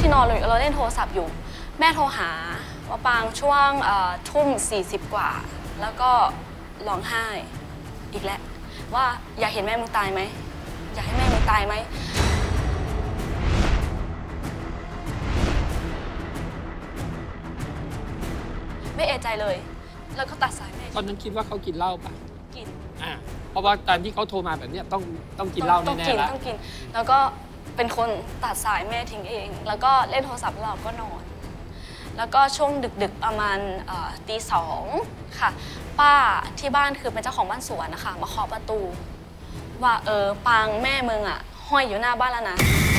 ที่นอนเราเล่นโทรศัพท์อยู่แม่โทรหาว่าปางช่วงทุ่ม40 กว่าแล้วก็ร้องไห้อีกแล้วว่าอยากเห็นแม่มึงตายไหมอยากให้แม่มึงตายไหมไม่เอะใจเลยแล้วก็ตัดสายแม่ตอนนั้นคิดว่าเขากินเหล้าปะกินเพราะว่าตอนที่เขาโทรมาแบบนี้ต้องกินเหล้าแน่ๆแล้วต้องกินแล้วก็เป็นคนตัดสายแม่ทิ้งเองแล้วก็เล่นโทรศัพท์เราก็นอนแล้วก็ช่วงดึกๆประมาณตี 2ค่ะป้าที่บ้านคือเป็นเจ้าของบ้านสวนนะคะมาเคาะประตูว่าปางแม่มึงอ่ะห้อยอยู่หน้าบ้านแล้วนะ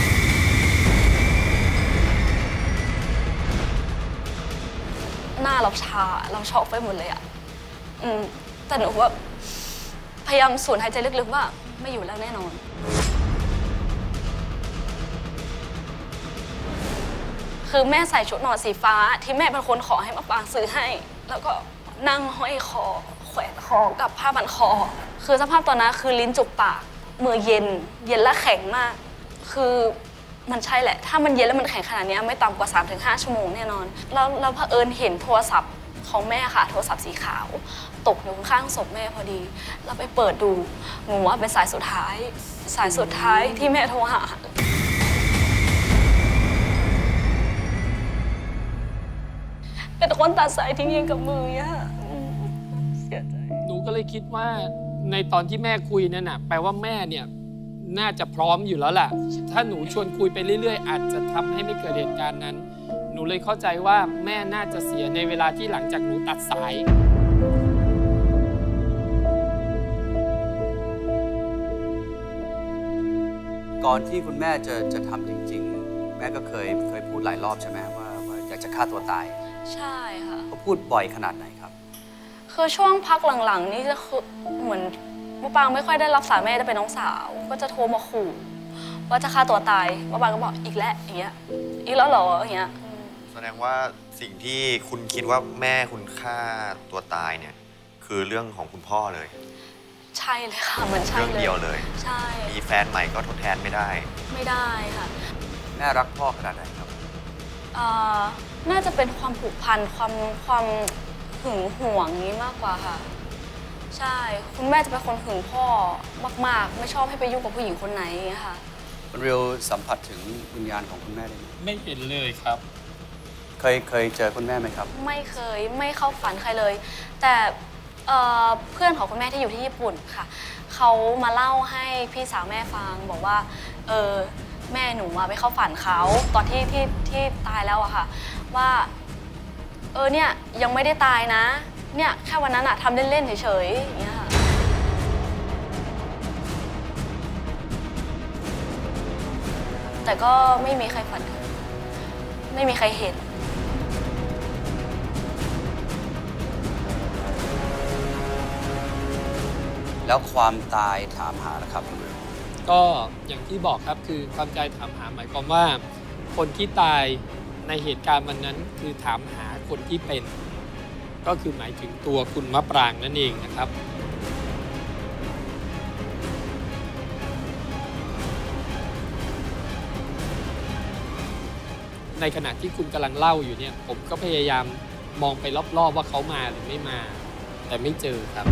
หน้าเราชาเราช็อกไปหมดเลยอ่ะแต่หนูว่าพยายามสูดหายใจลึกๆว่าไม่อยู่แล้วแน่นอนคือแม่ใส่ชุดนอนสีฟ้าที่แม่เป็นคนขอให้มาปางซื้อให้แล้วก็นั่งห้อยคอแขวนคอกับผ้าพันคอคือสภาพตอนนั้นคือลิ้นจุกปากมือเย็นและแข็งมากคือมันใช่แหละถ้ามันเย็นแล้วมันแข็งขนาดนี้ไม่ต่ำกว่า 3-5 ชั่วโมงแน่นอนแล้วเผอิญเห็นโทรศัพท์ของแม่ค่ะโทรศัพท์สีขาวตกอยู่ข้างศพแม่พอดีเราไปเปิดดูหนูว่าเป็นสายสุดท้ายที่แม่โทรหาเป็นคนตัดสายทิ้งเองกับมืออะเสียใจหนูก็เลยคิดว่าในตอนที่แม่คุยนั่นน่ะแปลว่าแม่เนี่ยน่าจะพร้อมอยู่แล้วล่ะถ้าหนูชวนคุยไปเรื่อยๆอาจจะทำให้ไม่เกิดเหตุการณ์นั้นหนูเลยเข้าใจว่าแม่น่าจะเสียในเวลาที่หลังจากหนูตัดสายก่อนที่คุณแม่จะทำจริงๆแม่ก็เคยพูดหลายรอบใช่ไหมว่าอยากจะฆ่าตัวตายใช่ค่ะเขาพูดบ่อยขนาดไหนครับคือช่วงพักหลังๆนี่จะคือเหมือนมะปางไม่ค่อยได้รับสายแม่จะเป็นน้องสาวก็จะโทรมาขู่ว่าจะฆ่าตัวตายมะปางก็บอกอีกแล้วอย่างเงี้ยอีกแล้วเหรออย่างเงี้ยแสดงว่าสิ่งที่คุณคิดว่าแม่คุณฆ่าตัวตายเนี่ยคือเรื่องของคุณพ่อเลยใช่เลยค่ะมันใช่เลยเรื่องเดียวเลยใช่มีแฟนใหม่ก็ทดแทนไม่ได้ค่ะแม่รักพ่อขนาดไหนครับน่าจะเป็นความผูกพันความหึงหวงนี้มากกว่าค่ะใช่คุณแม่จะเป็นคนหึงพ่อมากๆไม่ชอบให้ไปยุ่งกับผู้หญิงคนไหนค่ะคุณเรียวสัมผัสถึงวิญญาณของคุณแม่ได้ไหมไม่เห็นเลยครับเคยเจอคุณแม่ไหมครับไม่เคยไม่เข้าฝันใครเลยแต่เพื่อนของคุณแม่ที่อยู่ที่ญี่ปุ่นค่ะเขามาเล่าให้พี่สาวแม่ฟังบอกว่าแม่หนูไปเข้าฝันเขาตอนที่ตายแล้วอะค่ะว่าเนี่ยยังไม่ได้ตายนะเนี่ยแค่วันนั้นอะทำเล่นๆเฉยๆอย่างเงี้ยค่ะแต่ก็ไม่มีใครฝันถึงไม่มีใครเห็นแล้วความตายถามหานะครับคุณเรียวก็อย่างที่บอกครับคือความใจถามหาหมายความว่าคนที่ตายในเหตุการณ์วันนั้นคือถามหาคนที่เป็นก็คือหมายถึงตัวคุณมะปรางนั่นเองนะครับในขณะที่คุณกำลังเล่าอยู่เนี่ยผมก็พยายามมองไปรอบๆว่าเขามาหรือไม่มาแต่ไม่เจอครับ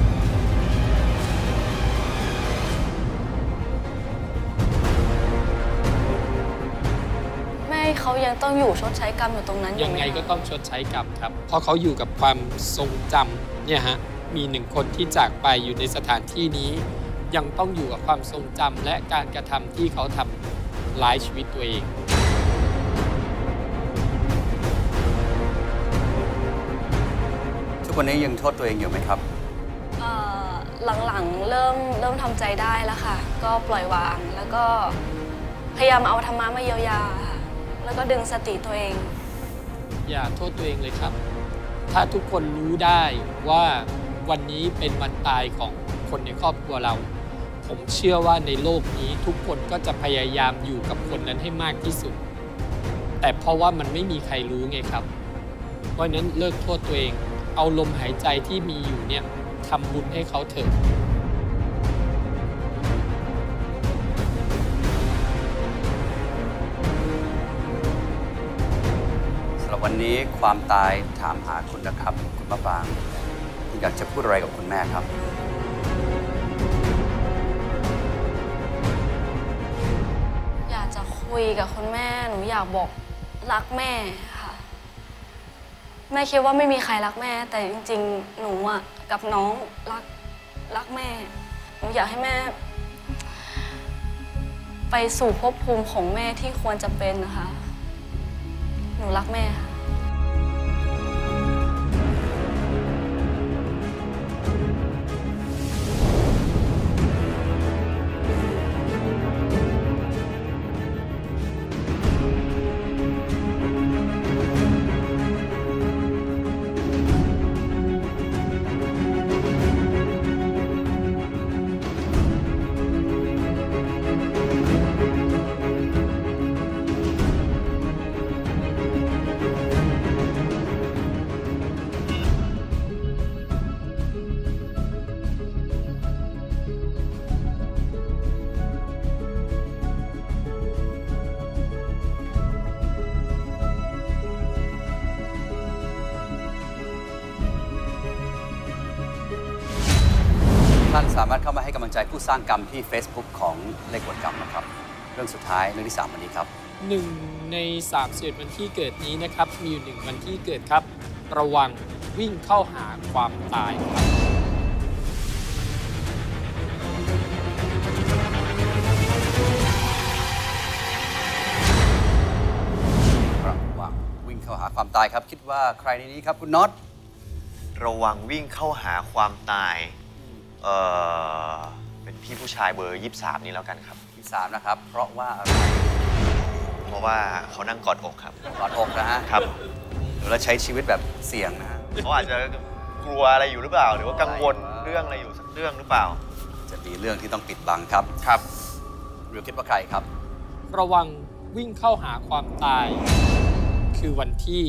เขายังต้องอยู่ชดใช้กรรมอยู่ตรงนั้นยังไงก็ต้องชดใช้กรรมครับเพราะเขาอยู่กับความทรงจำเนี่ยฮะมี1 คนที่จากไปอยู่ในสถานที่นี้ยังต้องอยู่กับความทรงจำและการกระทำที่เขาทำร้ายชีวิตตัวเองทุกวันนี้ยังโทษตัวเองอยู่ไหมครับหลังๆเริ่มทำใจได้แล้วค่ะก็ปล่อยวางแล้วก็พยายามเอาธรรมะมาเยียวยาแล้วก็ดึงสติตัวเองอย่าโทษตัวเองเลยครับถ้าทุกคนรู้ได้ว่าวันนี้เป็นวันตายของคนในครอบครัวเราผมเชื่อว่าในโลกนี้ทุกคนก็จะพยายามอยู่กับคนนั้นให้มากที่สุดแต่เพราะว่ามันไม่มีใครรู้ไงครับเพราะนั้นเลิกโทษตัวเองเอาลมหายใจที่มีอยู่เนี่ยทำบุญให้เขาเถอะวันนี้ความตายถามหาคุณนะครับคุณมะปรางคุณอยากจะพูดอะไรกับคุณแม่ครับอยากจะคุยกับคุณแม่หนูอยากบอกรักแม่ค่ะแม่คิดว่าไม่มีใครรักแม่แต่จริงๆหนูอ่ะกับน้องรักแม่หนูอยากให้แม่ไปสู่ภพภูมิของแม่ที่ควรจะเป็นนะคะหนูรักแม่ค่ะท่านสามารถเข้ามาให้กำลังใจผู้สร้างกรรมที่ Facebook ของเลขกฎกรรมนะครับเรื่องสุดท้ายเรื่องที่ 3 วันนี้ครับ 1 ใน 31 วันที่เกิดนี้นะครับมีอยู่1วันที่เกิดครับระวังวิ่งเข้าหาความตายระวังวิ่งเข้าหาความตายครับคิดว่าใครในนี้ครับคุณน็อตระวังวิ่งเข้าหาความตายเป็นพี่ผู้ชายเบอร์ 23 นี้แล้วกันครับ 23นะครับเพราะว่าอะไรเพราะว่าเขานั่งกอดอกครับกอดอกนะฮะครับแล้วใช้ชีวิตแบบเสี่ยงนะฮะเขาอาจจะกลัวอะไรอยู่หรือเปล่าหรือว่ากังวลเรื่องอะไรอยู่สักเรื่องหรือเปล่าจะมีเรื่องที่ต้องปิดบังครับครับเรือคิดว่าใครครับระวังวิ่งเข้าหาความตายคือวันที่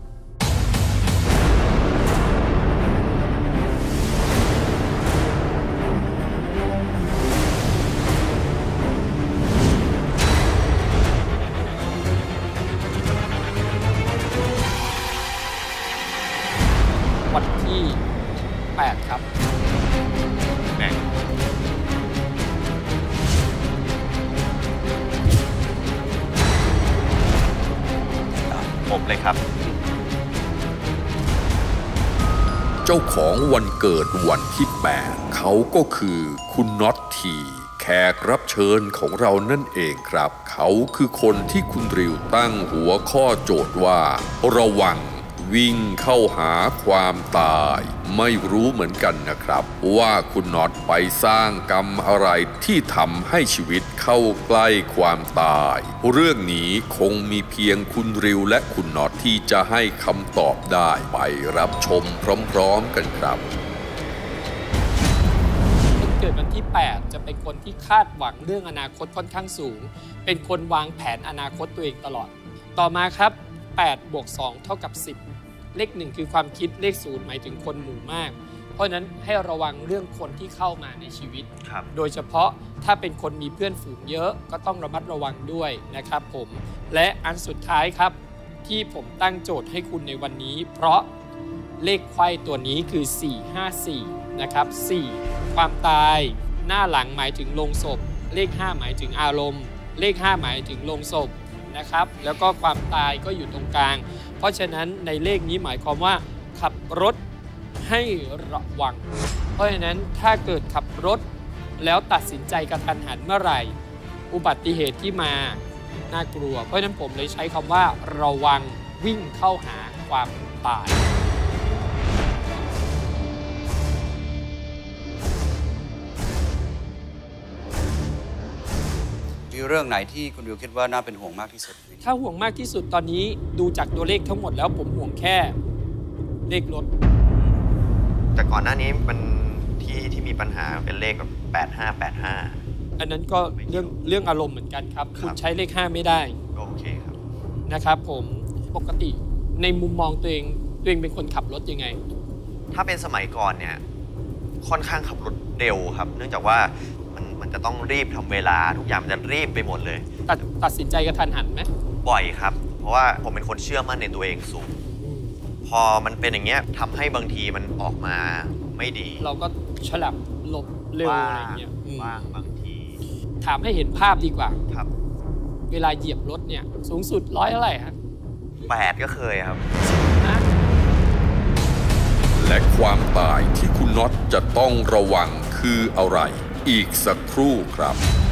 วันที่8ครับแน่ผมเลยครับเจ้าของวันเกิดวันที่8เขาก็คือคุณน็อตทีแขกรับเชิญของเรานั่นเองครับเขาคือคนที่คุณริวตั้งหัวข้อโจทย์ว่าระวังวิ่งเข้าหาความตายไม่รู้เหมือนกันนะครับว่าคุณน็อตไปสร้างกรรมอะไรที่ทำให้ชีวิตเข้าใกล้ความตายเรื่องนี้คงมีเพียงคุณริวและคุณน็อตที่จะให้คำตอบได้ไปรับชมพร้อมๆกันครับคนเกิดวันที่8จะเป็นคนที่คาดหวังเรื่องอนาคตค่อนข้างสูงเป็นคนวางแผนอนาคตตัวเองตลอดต่อมาครับ8 + 2 เท่ากับ 10เลข1คือความคิดเลข0หมายถึงคนหมู่มากเพราะฉะนั้นให้ระวังเรื่องคนที่เข้ามาในชีวิตโดยเฉพาะถ้าเป็นคนมีเพื่อนฝูงเยอะก็ต้องระมัดระวังด้วยนะครับผมและอันสุดท้ายครับที่ผมตั้งโจทย์ให้คุณในวันนี้เพราะเลขไขว้ตัวนี้คือ454นะครับ4ความตายหน้าหลังหมายถึงโลงศพเลข5หมายถึงอารมณ์เลข5หมายถึงโลงศพนะครับแล้วก็ความตายก็อยู่ตรงกลางเพราะฉะนั้นในเลขนี้หมายความว่าขับรถให้ระวังเพราะฉะนั้นถ้าเกิดขับรถแล้วตัดสินใจกระทันหันเมื่อไหร่อุบัติเหตุที่มาน่ากลัวเพราะฉะนั้นผมเลยใช้คำว่าระวังวิ่งเข้าหาความตายมีเรื่องไหนที่คุณวิวคิดว่าน่าเป็นห่วงมากที่สุดถ้าห่วงมากที่สุดตอนนี้ดูจากตัวเลขทั้งหมดแล้วผมห่วงแค่เลขรถแต่ก่อนหน้านี้มันที่มีปัญหาเป็นเลขแบบ8585 อันนั้นก็เรื่องอารมณ์เหมือนกันครับคุณใช้เลข5ไม่ได้โอเคครับนะครับผมปกติในมุมมองตัวเองเป็นคนขับรถยังไงถ้าเป็นสมัยก่อนเนี่ยค่อนข้างขับรถเร็วครับเนื่องจากว่ามันจะต้องรีบทำเวลาทุกอย่างมันจะรีบไปหมดเลยตัดสินใจกระทันหันไหมบ่อยครับเพราะว่าผมเป็นคนเชื่อมั่นในตัวเองสูงพอมันเป็นอย่างเงี้ยทำให้บางทีมันออกมาไม่ดีเราก็ฉลับหลบเร็วอะไรเงี้ยว่างบางทีถามให้เห็นภาพดีกว่าครับเวลาเหยียบรถเนี่ยสูงสุด100เท่าไหร่ครับ 8ก็เคยครับนะและความตายที่คุณน็อตจะต้องระวังคืออะไร อีกสักครู่ครับ